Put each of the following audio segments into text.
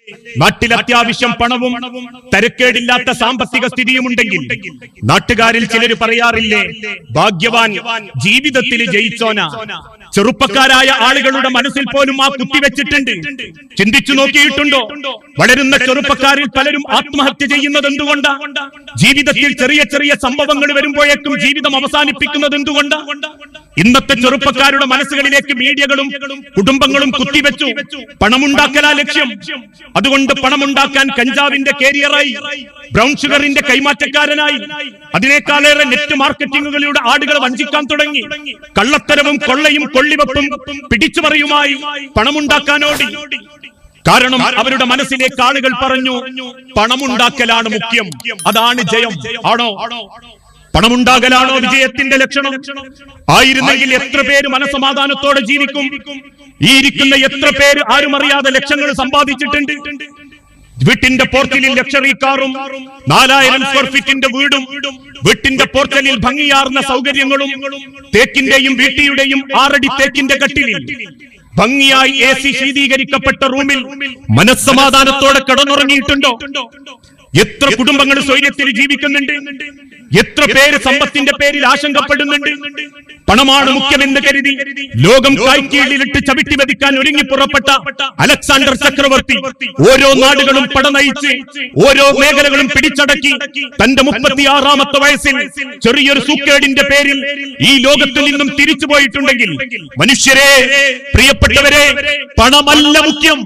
നാട്ടിൽ അത്യാവശ്യം പണവും തരക്കേടില്ലാത്ത സാമ്പത്തിക സ്ഥിതിയുമുണ്ടെങ്കിൽ നാട്ടുകാരിൽ ചിലർ പറയാറില്ലേ, ഭാഗ്യവാൻ ജീവിതത്തിൽ ജയിച്ചോന. ചെറുപ്പക്കാരായ ആളുകളുടെ മനസ്സിൽ പോലും ആ കുത്തിവെച്ചിട്ടുണ്ട്. ചിന്തിച്ചു നോക്കിയിട്ടുണ്ടോ? വളരുന്ന ചെറുപ്പക്കാരിൽ പലരും ആത്മഹത്യ ചെയ്യുന്നത് എന്തുകൊണ്ടാ? ജീവിതത്തിൽ ചെറിയ ചെറിയ സംഭവങ്ങൾ വരുമ്പോഴേക്കും ജീവിതം അവസാനിപ്പിക്കുന്നത് എന്തുകൊണ്ടാ? ഇന്നത്തെ ചെറുപ്പക്കാരുടെ മനസ്സുകളിലേക്ക് മീഡിയകളും കുടുംബങ്ങളും കുത്തിവെച്ചു. പണമുണ്ടാക്കലാ ലക്ഷ്യം. അതുകൊണ്ട് പണമുണ്ടാക്കാൻ കഞ്ചാവിന്റെ കാരിയറായി, ബ്രൗൺ ഷുഗറിന്റെ കൈമാറ്റക്കാരനായി, അതിനേക്കാളേറെ നെറ്റ് മാർക്കറ്റിംഗുകളിലൂടെ ആളുകൾ വഞ്ചിക്കാൻ തുടങ്ങി. കള്ളത്തരവും കൊള്ളയും കൊള്ളിവെപ്പും പിടിച്ചുപറിയുമായി പണമുണ്ടാക്കാനോടി. കാരണം അവരുടെ മനസ്സിലേക്ക് ആളുകൾ പറഞ്ഞു, പണമുണ്ടാക്കലാണ് മുഖ്യം, അതാണ് ജയം. ആണോ? പണമുണ്ടാകലാണോ വിജയത്തിന്റെ ലക്ഷണം? ആയിരുന്നെങ്കിൽ എത്ര പേര് മനസമാധാനത്തോടെ ജീവിക്കും? ഈ ഇരിക്കുന്ന എത്ര പേര് ആരും അറിയാതെ ലക്ഷങ്ങൾ സമ്പാദിച്ചിട്ടുണ്ട്? വീട്ടിന്റെ പോർച്ചിലിൽ ലക്ഷറി കാറും 4000 സ്ക്വയർ ഫീറ്റിന്റെ വീടും വീട്ടിന്റെ പോർച്ചലിൽ ഭംഗിയാർന്ന സൗകര്യങ്ങളും തേക്കിന്റെയും വീട്ടിയുടെയും 6 അടി തേക്കിന്റെ കട്ടിലിൽ ഭംഗിയായി AC ശീതീകരിക്കപ്പെട്ട റൂമിൽ മനസ്സമാധാനത്തോടെ കിടന്നുറങ്ങിയിട്ടുണ്ടോ? എത്ര കുടുംബങ്ങൾ സ്വൈര്യത്തിൽ ജീവിക്കുന്നുണ്ട്? എത്ര പേര് സമ്പത്തിന്റെ പേരിൽ ആശങ്കപ്പെടുന്നുണ്ട്? പണമാണ് മുഖ്യമെന്ന് കരുതി ലോകം കൈക്കീഴിലിട്ട് ചവിട്ടി വധിക്കാൻ ഒരുങ്ങി പുറപ്പെട്ട അലക്സാണ്ടർ ചക്രവർത്തി ഓരോ നാടുകളും പടനയിച്ച് ഓരോ മേഖലകളും പിടിച്ചടക്കി തന്റെ 36ാമത്തെ വയസ്സിൽ ചെറിയൊരു സൂക്കേടിന്റെ പേരിൽ ഈ ലോകത്തിൽ നിന്നും തിരിച്ചു പോയിട്ടുണ്ടെങ്കിൽ, മനുഷ്യരെ, പ്രിയപ്പെട്ടവരെ, പണമല്ല മുഖ്യം.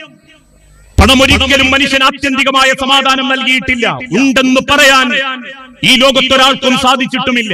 പണമൊരിക്കലും മനുഷ്യന് ആത്യന്തികമായ സമാധാനം നൽകിയിട്ടില്ല. ഉണ്ടെന്ന് പറയാൻ ഈ ലോകത്തൊരാൾക്കും സാധിച്ചിട്ടുമില്ല.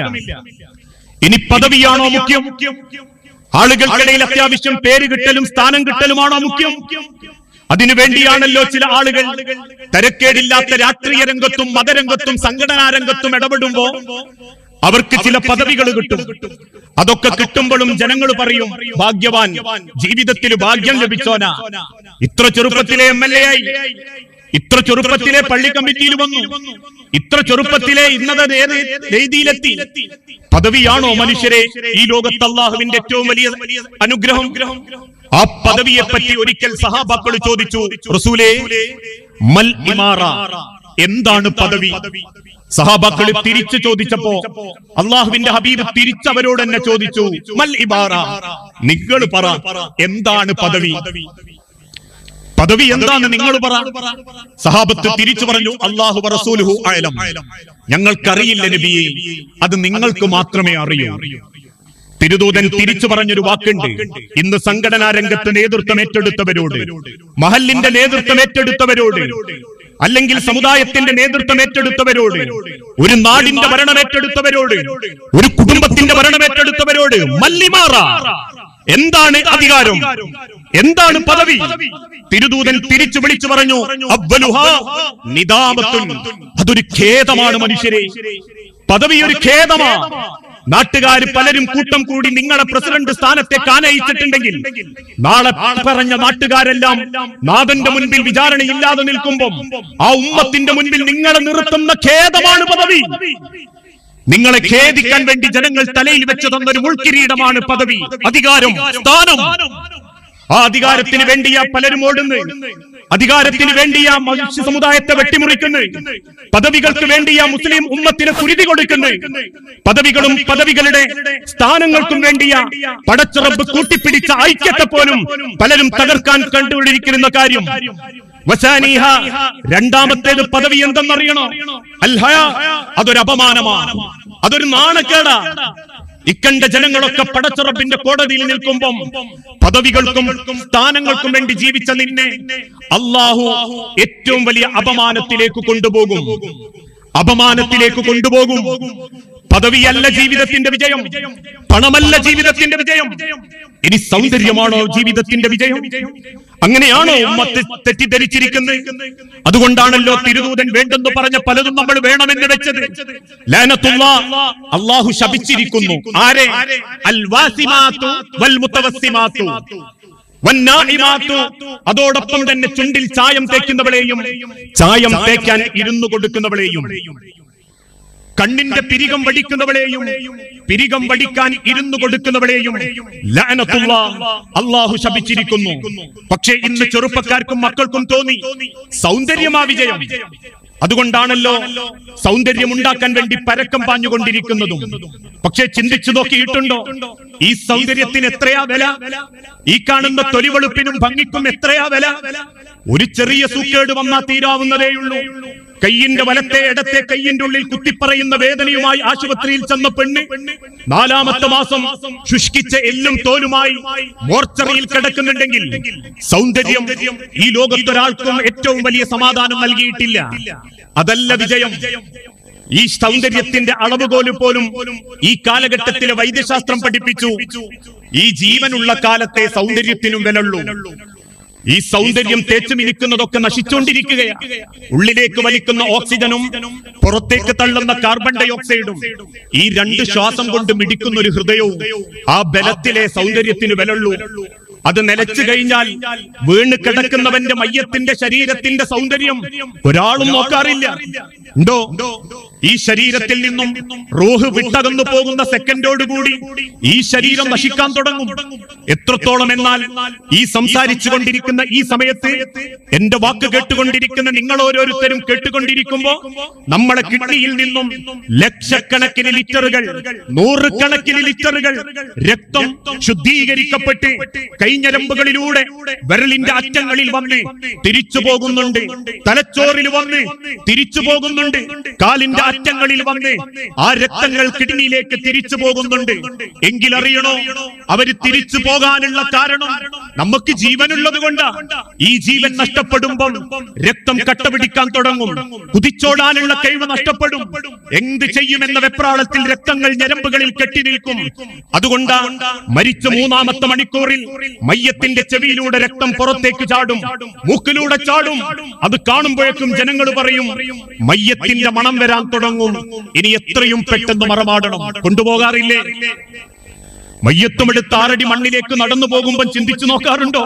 ഇനി പദവിയാണോ മുഖ്യം? ആളുകൾക്കിടയിൽ അത്യാവശ്യം പേര് കിട്ടലും സ്ഥാനം കിട്ടലുമാണോ മുഖ്യം? അതിനുവേണ്ടിയാണല്ലോ ചില ആളുകൾ തരക്കേടില്ലാത്ത രാഷ്ട്രീയ രംഗത്തും മതരംഗത്തും സംഘടനാ രംഗത്തും ഇടപെടുമ്പോ അവർക്ക് ചില പദവികൾ കിട്ടും. അതൊക്കെ കിട്ടുമ്പോഴും ജനങ്ങൾ പറയും, ഭാഗ്യവാൻ, ജീവിതത്തിൽ ഭാഗ്യം ലഭിച്ചോനാ. ഇത്ര ചെറുപ്പത്തിലെ MLA ആയി, ഇത്ര ചെറുപ്പത്തിലെ പള്ളി കമ്മിറ്റിയിൽ വന്നു, ഇത്ര ചെറുപ്പത്തിലെ ഇന്നത്തെ വേദിയിലെത്തി. പദവിയാണോ മനുഷ്യരെ ഈ ലോകത്ത് അല്ലാഹുവിന്റെ ഏറ്റവും വലിയ അനുഗ്രഹം? ആ പദവിയെ പറ്റി ഒരിക്കൽ സഹാബാക്കൾ ചോദിച്ചു, റസൂലേ, മൽ ഇമാറ, എന്താണ് പദവി? സഹാബാക്കൾ തിരിച്ചു ചോദിച്ചപ്പോ അള്ളാഹുവിന്റെ ഹബീബ് തിരിച്ചവരോട് തന്നെ ചോദിച്ചു, മൽ ഇമാറ, നിങ്ങൾ പറ, എന്താണ് പദവി? പദവി എന്താണ് നിങ്ങൾ പറ. സഹാബത്ത് തിരിച്ചു പറഞ്ഞു, അല്ലാഹു വറസൂലുഹു അഅലം, ഞങ്ങൾക്കറിയില്ല നബിയേ, അത് നിങ്ങൾക്ക് മാത്രമേ അറിയൂ. തിരുദൂതൻ തിരിച്ചു പറഞ്ഞൊരു വാക്കുണ്ട്, ഇന്ന് സംഘടനാ രംഗത്ത് നേതൃത്വം ഏറ്റെടുത്തവരോട്, മഹല്ലിന്റെ നേതൃത്വം ഏറ്റെടുത്തവരോട്, അല്ലെങ്കിൽ സമുദായത്തിന്റെ നേതൃത്വം ഏറ്റെടുത്തവരോട്, ഒരു നാടിന്റെ ഭരണം ഏറ്റെടുത്തവരോട്, ഒരു കുടുംബത്തിന്റെ ഭരണം ഏറ്റെടുത്തവരോട്, മല്ലിമാറ, എന്താണ് അധികാരം? എന്താണ് പദവി? തിരുദൂതൻ തിരിച്ചു വിളിച്ചു പറഞ്ഞു, അവ്വലുഹാ നിദാമത്തുൻ, അതൊരു ഖേദമാണ് മനുഷ്യരെ. പദവി ഒരു ഖേദമാണ്. നാട്ടുകാർ പലരും കൂട്ടം കൂടി നിങ്ങളെ പ്രസിഡന്റ് സ്ഥാനത്തേക്ക് ആനയിച്ചിട്ടുണ്ടെങ്കിൽ നാളെ പറഞ്ഞ നാട്ടുകാരെല്ലാം നാഥന്റെ മുൻപിൽ വിചാരണയില്ലാതെ നിൽക്കുമ്പോൾ ആ ഉമ്മത്തിന്റെ മുൻപിൽ നിങ്ങളെ നിർത്തുന്ന ഖേദമാണ് പദവി. നിങ്ങളെ ഖേദിക്കാൻ വേണ്ടി ജനങ്ങൾ തലയിൽ വെച്ചു തന്നൊരു മുൾക്കിരീടമാണ് പദവി, അധികാരം, സ്ഥാനം. ആ അധികാരത്തിന് വേണ്ടിയാ പലരും ഓടുന്നു. അധികാരത്തിന് വേണ്ടിയാ മനുഷ്യ സമുദായത്തെ വെട്ടിമുറിക്കുന്നു. പദവികൾക്ക് വേണ്ടിയാ മുസ്ലിം ഉമ്മത്തിന് കുരുതി കൊടുക്കുന്നു. പദവികളും പദവികളുടെ സ്ഥാനങ്ങൾക്കും വേണ്ടിയാ പടച്ച റബ്ബ് കൂട്ടിപ്പിടിച്ച ഐക്യത്തെ പോലും പലരും തകർക്കാൻ കണ്ടുപിടിക്കുന്ന കാര്യം. വസാനിഹ, രണ്ടാമത്തേത് പദവി എന്തെന്നറിയണോ? അൽഹയ, അതൊരു അപമാനമാണ്, അതൊരു നാണക്കേടാ. ഇക്കണ്ട ജനങ്ങളൊക്കെ പടച്ച റബ്ബിന്റെ കോടതിയിൽ നിൽക്കുമ്പം പദവികൾക്കും സ്ഥാനങ്ങൾക്കും വേണ്ടി ജീവിച്ച നിന്നെ അല്ലാഹു ഏറ്റവും വലിയ അപമാനത്തിലേക്ക് കൊണ്ടുപോകും, അപമാനത്തിലേക്ക് കൊണ്ടുപോകും. പദവിയല്ല ജീവിതത്തിന്റെ വിജയം, പണമല്ല ജീവിതത്തിന്റെ വിജയം. ഇനി സൗന്ദര്യമാണോ ജീവിതത്തിന്റെ വിജയം? അങ്ങനെയാണോ ഉമ്മത്ത് തെറ്റിദ്ധരിച്ചിരിക്കുന്നത്? അതുകൊണ്ടാണല്ലോ തിരുദൂതൻ വേണ്ടെന്ന് പറഞ്ഞ പലതും നമ്മൾ വേണമെന്ന് വെച്ചത്. ലഅനത്തുല്ലാഹ്, അല്ലാഹു ശപിച്ചിരിക്കുന്നു. ആരെ? അൽ വാസിമാതു വൽ മുതവസ്സിമാതു വന്നാഇമാതു, അതോടൊപ്പം തന്നെ ചുണ്ടിൽ ചായം തേക്കുന്നവളെയും ചായം തേക്കാൻ ഇരുന്നു കൊടുക്കുന്നവളെയും. കണ്ണിന്റെ പിരികം വടിക്കുന്നവളെയും പിരികം വടിക്കാൻ ഇരുന്നു കൊടുക്കുന്നവളെയും ലഅനത്തുല്ലാഹ് അല്ലാഹു ശപിച്ചിരിക്കുന്നു. പക്ഷേ ഇന്ന് ചെറുപ്പക്കാർക്കും മക്കൾക്കും തോന്നി സൗന്ദര്യമാ വിജയം. അതുകൊണ്ടാണല്ലോ സൗന്ദര്യം ഉണ്ടാക്കാൻ വേണ്ടി പരക്കം പാഞ്ഞുകൊണ്ടിരിക്കുന്നതും. പക്ഷെ ചിന്തിച്ചു നോക്കിയിട്ടുണ്ടോ, ഈ സൗന്ദര്യത്തിന് എത്രയാ വില? ഈ കാണുന്ന തൊലിവെളുപ്പിനും ഭംഗിക്കും എത്രയാ വില? ഒരു ചെറിയ സൂക്കേട് വന്നാൽ തീരാവുന്നതേയുള്ളൂ. കയ്യിന്റെ വലത്തെ ഇടത്തെ കയ്യിന്റെ ഉള്ളിൽ കുത്തിപ്പറയുന്ന വേദനയുമായി ആശുപത്രിയിൽ ചെന്ന പെണ്ണ് 4ാമത്തെ മാസം ശുഷ്കിച്ച എല്ലും തോലുമായി മോർച്ചറിയിൽ കിടക്കുന്നുണ്ടെങ്കിൽ സൗന്ദര്യം ഈ ലോകത്തൊരാൾക്കും ഏറ്റവും വലിയ സമാധാനം നൽകിയിട്ടില്ല. അതല്ല വിജയം. ഈ സൗന്ദര്യത്തിന്റെ അളവുകോല് പോലും ഈ കാലഘട്ടത്തിലെ വൈദ്യശാസ്ത്രം പഠിപ്പിച്ചു. ഈ ജീവനുള്ള കാലത്തെ സൗന്ദര്യത്തിനും വിലയുള്ളൂ. ഈ സൗന്ദര്യം തേച്ചു മിനിക്കുന്നതൊക്കെ നശിച്ചുകൊണ്ടിരിക്കുകയാണ്. ഉള്ളിലേക്ക് വലിക്കുന്ന ഓക്സിജനും പുറത്തേക്ക് തള്ളുന്ന കാർബൺ ഡൈ ഓക്സൈഡും ഈ 2 ശ്വാസം കൊണ്ട് മിടിക്കുന്ന ഒരു ഹൃദയവും ആ ബലത്തിലെ സൗന്ദര്യത്തിന് വിലയുള്ളൂ. അത് നിലച്ചു കഴിഞ്ഞാൽ വീണ് കിടക്കുന്നവന്റെ മയ്യത്തിന്റെ ശരീരത്തിന്റെ സൗന്ദര്യം ഒരാളും നോക്കാറില്ല. ഉണ്ടോ? ഈ ശരീരത്തിൽ നിന്നും റൂഹ് വിട്ടകന്നു പോകുന്ന സെക്കൻഡോടുകൂടി ഈ ശരീരം നശിക്കാൻ തുടങ്ങും. എത്രത്തോളം എന്നാൽ ഈ സംസാരിച്ചു കൊണ്ടിരിക്കുന്ന ഈ സമയത്ത് എന്റെ വാക്ക് കേട്ടുകൊണ്ടിരിക്കുന്ന നിങ്ങൾ ഓരോരുത്തരും കേട്ടുകൊണ്ടിരിക്കുമ്പോ നമ്മുടെ കിഡ്നിയിൽ നിന്നും ലക്ഷക്കണക്കിന് ലിറ്ററുകൾ, 100 കണക്കിന് ലിറ്ററുകൾ രക്തം ശുദ്ധീകരിക്കപ്പെട്ട് കൈഞ്ഞരമ്പുകളിലൂടെ വിരലിന്റെ അറ്റങ്ങളിൽ വന്ന് തിരിച്ചു പോകുന്നുണ്ട്. തലച്ചോറിൽ വന്ന് തിരിച്ചു പോകുന്നുണ്ട്. കാലിന്റെ അറ്റങ്ങളിൽ വന്ന് ആ രക്തങ്ങൾ കിഡ്നിയിലേക്ക് തിരിച്ചു പോകുന്നുണ്ട്. എങ്കിലറിയണോ, അവര് തിരിച്ചു പോകാനുള്ള കാരണം നമുക്ക് ജീവനുള്ളത് കൊണ്ടാ. ഈ ജീവൻ നഷ്ടപ്പെടുമ്പോൾ രക്തം കട്ടപിടിക്കാൻ തുടങ്ങും. കുതിച്ചോടാനുള്ള കഴിവ് നഷ്ടപ്പെടും. എന്ത് ചെയ്യുമെന്ന വെപ്രാളത്തിൽ രക്തങ്ങൾ ഞരമ്പുകളിൽ കെട്ടി നിൽക്കും. അതുകൊണ്ടാ മരിച്ച 3ാമത്തെ മണിക്കൂറിൽ മയ്യത്തിന്റെ ചെവിയിലൂടെ രക്തം പുറത്തേക്ക് ചാടും, മൂക്കിലൂടെ ചാടും. അത് കാണുമ്പോഴേക്കും ജനങ്ങൾ പറയും മയ്യത്തിന്റെ മണം വരാൻ തുടങ്ങും. ഇനി എത്രയും പെട്ടെന്ന് മറമാടണം. കൊണ്ടുപോകാറില്ലേ? മയ്യത്തും എടുത്ത് 6 അടി മണ്ണിലേക്ക് നടന്നു പോകുമ്പോൾ ചിന്തിച്ചു നോക്കാറുണ്ടോ?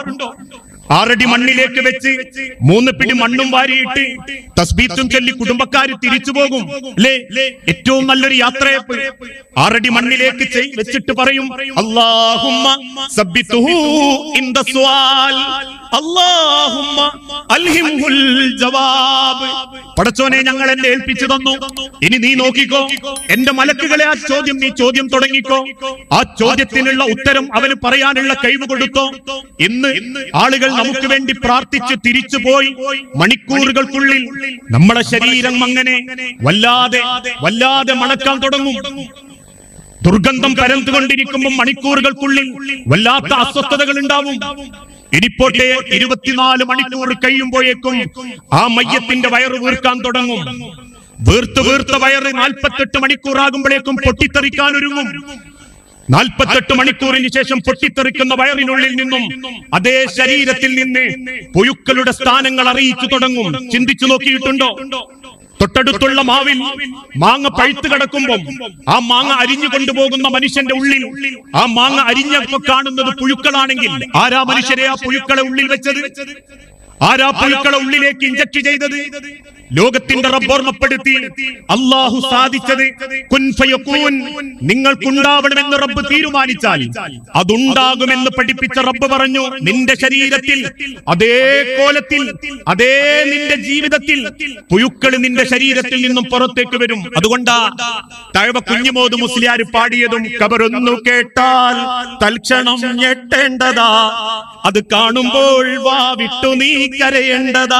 6 അടി മണ്ണിലേക്ക് വെച്ച് 3 പിടി മണ്ണും വാരിയിട്ട് തസ്ബീത്തും ചൊല്ലി കുടുംബക്കാര് തിരിച്ചു പോകും അല്ലേ? ഏറ്റവും നല്ലൊരു യാത്രയപ്പ് 6 അടി മണ്ണിലേക്ക് വെച്ചിട്ട് പറയും അല്ലാഹുമ്മ സബ്ബിതുഹു ഇൻദ സുആൽ അല്ലാഹുമ്മ അൽഹിംഹുൽ ജവാബ്. പടച്ചോനെ, ഞങ്ങൾ എന്നെ ഏൽപ്പിച്ചു തന്നു, ഇനി നീ നോക്കിക്കോ. എന്റെ മലക്കുകളെ ആ ചോദ്യം നീ ചോദ്യം തുടങ്ങിക്കോ. ആ ചോദ്യത്തിനുള്ള ഉത്തരം അവന് പറയാനുള്ള കഴിവ് കൊടുത്തോ. ഇന്ന് ആളുകൾ നമുക്ക് വേണ്ടി പ്രാർത്ഥിച്ച് തിരിച്ചു പോയി മണിക്കൂറുകൾക്കുള്ളിൽ നമ്മുടെ ശരീരം അങ്ങനെ വല്ലാതെ മണക്കാൻ തുടങ്ങും. ദുർഗന്ധം പരന്നുകൊണ്ടിരിക്കുമ്പോൾ മണിക്കൂറുകൾക്കുള്ളിൽ വല്ലാത്ത അസ്വസ്ഥതകൾ ഉണ്ടാവും. ഇനിപ്പോട്ടെ 24 മണിക്കൂർ കഴിയുമ്പോഴേക്കും ആ മയ്യത്തിന്റെ വയറ് വീർക്കാൻ തുടങ്ങും. വീർത്ത വയറ് 48 മണിക്കൂറാകുമ്പോഴേക്കും പൊട്ടിത്തെറിക്കാൻ ഒരുങ്ങും. 48 മണിക്കൂറിന് ശേഷം പൊട്ടിത്തെറിക്കുന്ന വയറിനുള്ളിൽ നിന്നും അതേ ശരീരത്തിൽ നിന്ന് പുഴുക്കളുടെ സ്ഥാനങ്ങൾ അറിയിച്ചു തുടങ്ങും. ചിന്തിച്ചു നോക്കിയിട്ടുണ്ടോ? തൊട്ടടുത്തുള്ള മാവിൽ മാങ്ങ പഴുത്ത് കിടക്കുമ്പോൾ ആ മാങ്ങ അരിഞ്ഞു കൊണ്ടുപോകുന്ന മനുഷ്യന്റെ ഉള്ളിൽ ആ മാങ്ങ അരിഞ്ഞപ്പോ കാണുന്നത് പുഴുക്കളാണെങ്കിൽ ആരാ മനുഷ്യരെ ആ പുഴുക്കളെ ഉള്ളിൽ വെച്ചത്? ആരാ പുഴുക്കളെ ഉള്ളിലേക്ക് ഇഞ്ചക്ട് ചെയ്തത്? ലോകത്തിന്റെ റബ്ബ് ഓർമ്മപ്പെടുത്തി അല്ലാഹു സാധിച്ചത് കുൻ ഫയകൂൻ, നിങ്ങൾക്കുണ്ടാവണമെന്ന് റബ്ബ് തീരുമാനിച്ചാൽ അതുണ്ടാകുമെന്ന് പഠിപ്പിച്ച റബ്ബ് പറഞ്ഞു, നിന്റെ ശരീരത്തിൽ അതേ കോലത്തിൽ അതേ നിന്റെ ജീവിതത്തിൽ പുഴുക്കൾ നിന്റെ ശരീരത്തിൽ നിന്നും പുറത്തേക്ക് വരും. അതുകൊണ്ടാ തഴവ കുഞ്ഞുമോദ് മുസ്ലിയാർ പാടിയതും കബറൊന്നു കേട്ടാൽ തൽക്ഷണം ഞെട്ടേണ്ടതാ, അത് കാണുമ്പോൾ വാ വിട്ടു നീ കരയേണ്ടതാ,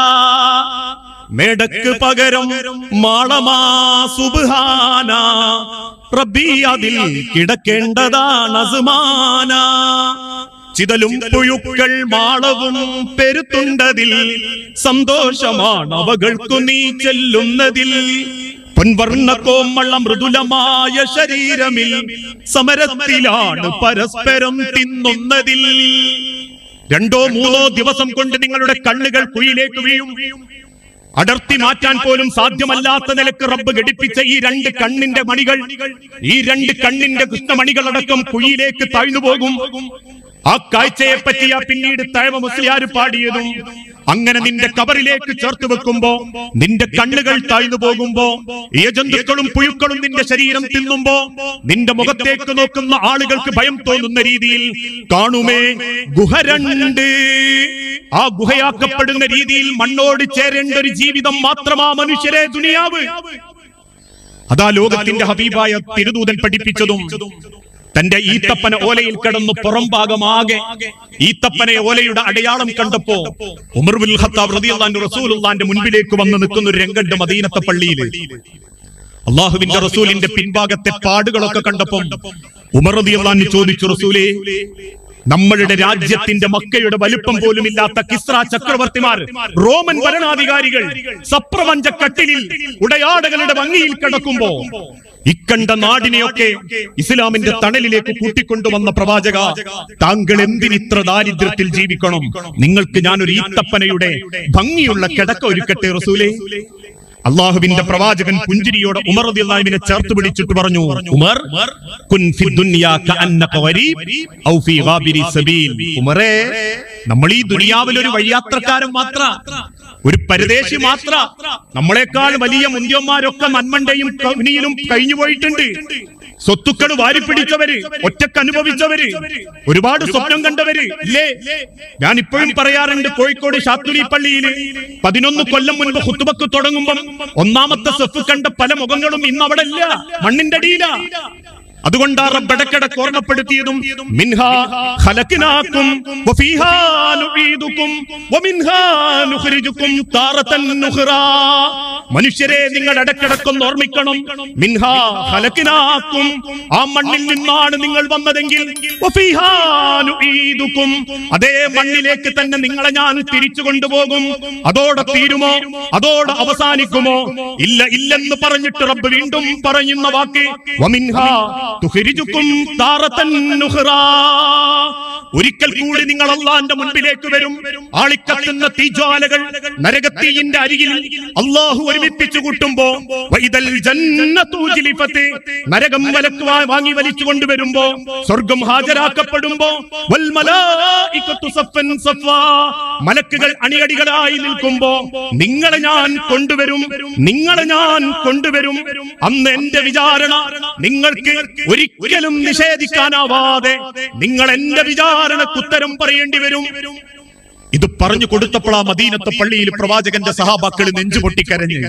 മേടക്ക് പകരം മാളമാ സുബ്ഹാന, റബ്ബി അതിൽ കിടക്കേണ്ടതാണ് അസ്മാന, ചിതലും പുഴുക്കൾ മാളവും പെരുത്തുണ്ടതിൽ, സന്തോഷമാണ് അവകൾക്കു നീ ചെല്ലുന്നതിൽ, പൊൻവർണ്ണ കോമള മൃദുലമായ ശരീരമിൽ സമരത്തിലാണ് പരസ്പരം തിന്നുന്നതിൽ. 2 or 3 ദിവസം കൊണ്ട് നിങ്ങളുടെ കണ്ണുകൾ കുഴിയിലേക്ക് വീഴും. അടർത്തി മാറ്റാൻ പോലും സാധ്യമല്ലാത്ത നിലക്ക് റബ്ബ് ഘടിപ്പിച്ച ഈ 2 കണ്ണിന്റെ മണികൾ, ഈ 2 കണ്ണിന്റെ കൃഷ്ണമണികളടക്കം കുഴിയിലേക്ക് താഴ്ന്നു പോകും. ആ കാഴ്ചയെ പറ്റിയാ പിന്നീട് തഴവ മുസ്ലിയാർ പാടിയതും. അങ്ങനെ നിന്റെ കബറിലേക്ക് ചേർത്ത് വെക്കുമ്പോ നിന്റെ കണ്ണുകൾ താഴ്ന്നു പോകുമ്പോ ജന്തുക്കളും പുഴുക്കളും നിന്റെ ശരീരം തിന്നുമ്പോ നിന്റെ മുഖത്തേക്ക് നോക്കുന്ന ആളുകൾക്ക് ഭയം തോന്നുന്ന രീതിയിൽ കാണുമേ ഗുഹ രണ്ട്. ആ ഗുഹയാക്കപ്പെടുന്ന രീതിയിൽ മണ്ണോട് ചേരേണ്ട ഒരു ജീവിതം മാത്രമാ മനുഷ്യരെ ദുനിയാവ്. അതാ ലോകത്തിന്റെ ഹബീബായ തിരുദൂതൻ പഠിപ്പിച്ചതും. തന്റെ ഈത്തപ്പന ഓലയിൽ കിടന്നു പുറം ഭാഗമാകെ ഈത്തപ്പന ഓലയുടെ അടയാളം കണ്ടപ്പോ ഉമർ ബിൻ ഖത്താബ് റളിയല്ലാഹു അൻഹു റസൂലുള്ളാഹിന്റെ മുൻപിലേക്ക് വന്ന് നിൽക്കുന്ന ഒരു രംഗണ്ട് മദീനത്തെ പള്ളിയിൽ. അള്ളാഹുവിന്റെ റസൂലിന്റെ പിൻഭാഗത്തെ പാടുകളൊക്കെ കണ്ടപ്പോൾ ഉമർ റളിയല്ലാഹു അൻഹു ചോദിച്ചു, റസൂലേ, നമ്മളുടെ രാജ്യത്തിന്റെ മക്കയുടെ വലിപ്പം പോലും ഇല്ലാത്ത കിസ്ര ചക്രവർത്തിമാർ, റോമൻ ഭരണാധികാരികൾ സപ്രപഞ്ച കട്ടിലിൽ ഉടയാടകളുടെ ഭംഗിയിൽ കിടക്കുമ്പോ ഇക്കണ്ട നാടിനെയൊക്കെ ഇസ്ലാമിന്റെ തണലിലേക്ക് കൂട്ടിക്കൊണ്ടുവന്ന പ്രവാചക, താങ്കൾ എന്തിനിത്ര ദാരിദ്ര്യത്തിൽ ജീവിക്കണം? നിങ്ങൾക്ക് ഞാനൊരു ഈത്തപ്പനയുടെ ഭംഗിയുള്ള കിടക്ക ഒരുക്കട്ടെ റസൂലേ. അള്ളാഹുവിന്റെ പ്രവാചകൻ പുഞ്ചിരിയോടെ ഉമർ റളിയല്ലാഹു അൻഹുവിനെ ചേർത്ത് പിടിച്ചിട്ട് പറഞ്ഞു, ഉമർ, കുൻ ഫി ദുനിയാ കഅന്നക ഗരീബ് ഔ ഫി ഗാബിരി സബീൽ. ഉമറേ, നമ്മൾ ഈ ദുനിയാവിൽ ഒരു വഴിയാത്രക്കാരൻ മാത്ര, ഒരു പരദേശി മാത്ര. നമ്മളെക്കാൾ വലിയ മുന്തിയന്മാരൊക്കെ നന്മണ്ടയും കവിനിയിലും കഴിഞ്ഞു പോയിട്ടുണ്ട്. സ്വത്തുക്കൾ വാരിപ്പിടിച്ചവര്, ഒറ്റക്ക് അനുഭവിച്ചവര്, ഒരുപാട് സ്വപ്നം കണ്ടവര് ഇല്ലേ? ഞാൻ ഇപ്പോഴും പറയാറുണ്ട്, കോഴിക്കോട് ശാത്തുലി പള്ളിയിൽ 11 കൊല്ലം മുൻപ് ഖുത്ബക്ക് തുടങ്ങുമ്പം ഒന്നാമത്തെ സഫ് കണ്ട പല മുഖങ്ങളും ഇന്ന് അവിടെ ഇല്ല, മണ്ണിന്റെ അടിയിലാ. അതുകൊണ്ടാ റബ്ബ് ഇടയ്ക്കിടയ്ക്ക് ഓർമ്മപ്പെടുത്തിയതും മിൻഹാ ഖലഖനാകും വഫീഹാ നുഈദുകും വമിൻഹാ നുഖ്രിജുകും താറതൻ നുഖ്റാ. മനുഷ്യരെ, നിങ്ങൾ ഇടയ്ക്കിടയ്ക്കൊന്ന് ഓർമ്മിക്കണം, മിൻഹാ ഖലഖനാകും, ആ മണ്ണിൽ നിന്നാണ് നിങ്ങൾ വന്നതെങ്കിൽ, വഫീഹാ നുഈദുകും, അതേ മണ്ണിലേക്ക് തന്നെ നിങ്ങളെ ഞാൻ തിരിച്ചു കൊണ്ടുപോകും. അതോടെ തീരുമോ? അതോടെ അവസാനിക്കുമോ? ഇല്ല, ഇല്ലെന്ന് പറഞ്ഞിട്ട് റബ്ബ് വീണ്ടും പറയുന്ന വാക്ക് വമിൻഹാ തുഖ്രിജുകും താറതൻ നുഖ്റാ. ഒരിക്കൽ കൂടി നിങ്ങൾ അല്ലാഹുവിന്റെ മുൻപിലേക്ക് വരും. ആളിക്കത്തുന്ന തീജ്വാലകൾ നരകത്തീയിന്റെ അരികിൽ അല്ലാഹു ഒരുമിപ്പിച്ചു കൂട്ടുമ്പോ വൈദൽ ജന്നതു ഉജ്ലിഫത്, നരകം വാങ്ങി വലിച്ചു കൊണ്ടുവരുമ്പോ, സ്വർഗം ഹാജരാക്കപ്പെടുമ്പോ വൽ മലായികതു സഫൻ സഫാ, മലക്കുകൾ അണിയടികളായി നിൽക്കുമ്പോ നിങ്ങളെ ഞാൻ കൊണ്ടുവരും, നിങ്ങളെ ഞാൻ കൊണ്ടുവരും. അന്ന് എന്റെ വിചാരണ നിങ്ങൾക്ക് ഒരിക്കലും നിഷേധിക്കാനാവാതെ നിങ്ങൾ എന്റെ വിചാരണക്ക് ഉത്തരം പറയേണ്ടി വരും. ഇത് പറഞ്ഞു കൊടുത്തപ്പോൾ ആ മദീനത്തെ പള്ളിയിൽ പ്രവാചകന്റെ സഹാബാക്കൾ നെഞ്ചുപൊട്ടിക്കരഞ്ഞു.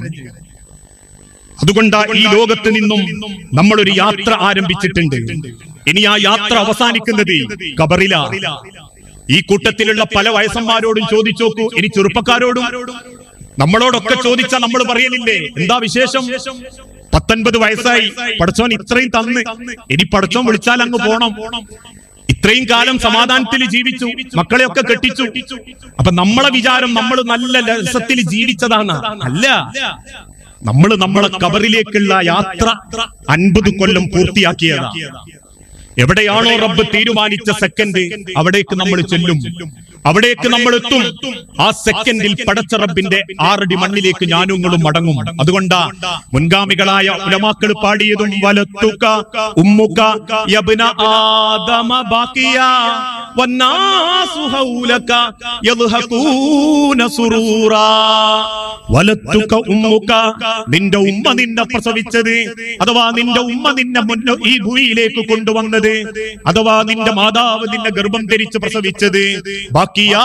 അതുകൊണ്ടാ ഈ ലോകത്ത് നിന്നും നമ്മളൊരു യാത്ര ആരംഭിച്ചിട്ടുണ്ട്. ഇനി ആ യാത്ര അവസാനിക്കുന്നത് ഖബറിലാ. ഈ കൂട്ടത്തിലുള്ള പല വയസ്സന്മാരോടും ചോദിച്ചു നോക്കൂ, ഇനി ചെറുപ്പക്കാരോടും നമ്മളോടൊക്കെ ചോദിച്ചാൽ നമ്മൾ പറയലില്ലേ, എന്താ വിശേഷം? 19 വയസ്സായി, പടച്ചോൻ ഇത്രയും തന്ന്, ഇനി പടച്ചോൻ വിളിച്ചാൽ അങ്ങ് പോണം. ഇത്രയും കാലം സമാധാനത്തിൽ ജീവിച്ചു, മക്കളെയൊക്കെ കെട്ടിച്ചു. അപ്പൊ നമ്മളെ വിചാരം നമ്മൾ നല്ല രസത്തിൽ ജീവിച്ചതാണ്. അല്ല, നമ്മളെ ഖബറിലേക്കുള്ള യാത്ര 50 കൊല്ലം പൂർത്തിയാക്കിയതാ. എവിടെയാണോ റബ്ബ് തീരുമാനിച്ച സെക്കൻഡ്, അവിടേക്ക് നമ്മൾ ചെല്ലും, അവിടേക്ക് നമ്മൾ എത്തും. ആ സെക്കൻഡിൽ പടച്ച റബ്ബിന്റെ 6 അടി മണ്ണിലേക്ക് ഞാനും നിങ്ങളും മടങ്ങും. അതുകൊണ്ടാ മുൻഗാമികളായ ഉലമാക്കൾ പാടിയതും വലത്തുക ഉമ്മുക യബ്ന ആദമ ബാക്കിയ വന്നാസു ഹൗലക യദ്ഹഖൂന സുറൂറാ. വലത്തുക ഉമ്മുക, നിന്റെ ഉമ്മ നിന്നെ പ്രസവിച്ചത്, അഥവാ നിന്റെ ഉമ്മ നിന്നെ ഈ ഭൂമിയിലേക്ക് കൊണ്ടുവന്നത്, അഥവാ നിന്റെ മാതാവ് നിന്നെ ഗർഭം ധരിച്ച് പ്രസവിച്ചത് ബാക്കിയാ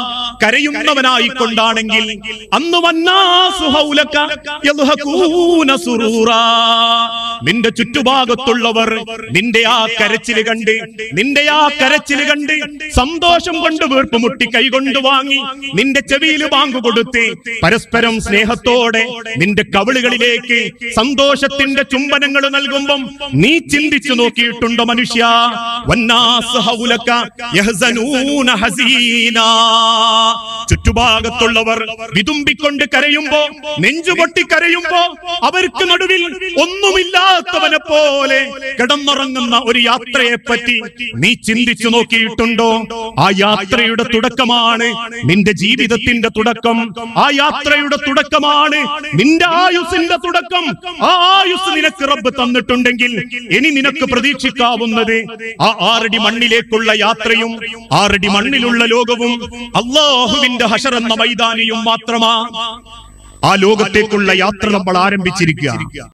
കരയുന്നവനായിക്കൊണ്ടാണെങ്കിൽ അന്ന് വന്നാസു ഹൗലക യദ്ഹഖൂന സുറൂറാ, നിന്റെ ചുറ്റുഭാഗത്തുള്ളവർ നിന്റെ ആ കരച്ചില് കണ്ട്, നിന്റെ ആ കരച്ചില് കണ്ട് സന്തോഷം കൊണ്ട് വീർപ്പുമുട്ടി കൈകൊണ്ട് വാങ്ങി നിന്റെ ചെവിയിൽ ബാങ്ക് കൊടുത്ത് പരസ്പരം സ്നേഹത്തോടെ നിന്റെ കവിളുകളിലേക്ക് സന്തോഷത്തിന്റെ ചുംബനങ്ങൾ നൽകുമ്പം നീ ചിന്തിച്ചു നോക്കിയിട്ടുണ്ടോ മനുഷ്യ? വന്നാസ് ഹൗലക യഹ്സനൂന ഹസീനാ, ചുറ്റുഭാഗത്തുള്ളവർ വിതുമ്പിക്കൊണ്ട് കരയുമ്പോ, നെഞ്ചുപൊട്ടി കരയുമ്പോ, അവർക്ക് നടുവിൽ ഒന്നുമില്ലാത്തവനെ പോലെ കിടന്നുറങ്ങുന്ന ഒരു യാത്രയെ പറ്റി നീ ചിന്തിച്ചു നോക്കിയിട്ടുണ്ടോ? ആ യാത്രയുടെ തുടക്കമാണ് നിന്റെ ജീവിതത്തിന്റെ തുടക്കം. ആ യാത്രയുടെ തുടക്കമാണ് നിന്റെ ആയുസിന്റെ തുടക്കം. ആ ആയുസ് നിനക്ക് റബ്ബ് തന്നിട്ടുണ്ടെങ്കിൽ ഇനി നിനക്ക് പ്രതീക്ഷിക്കാവുന്നത് ആ 6 അടി മണ്ണിലേക്കുള്ള യാത്രയും 6 അടി മണ്ണിലുള്ള ലോകവും അല്ലാഹുവിന്റെ ഹശർ എന്ന മൈതാനിയും മാത്രമാ. ആ ലോകത്തേക്കുള്ള യാത്ര നമ്മൾ ആരംഭിച്ചിരിക്കുക.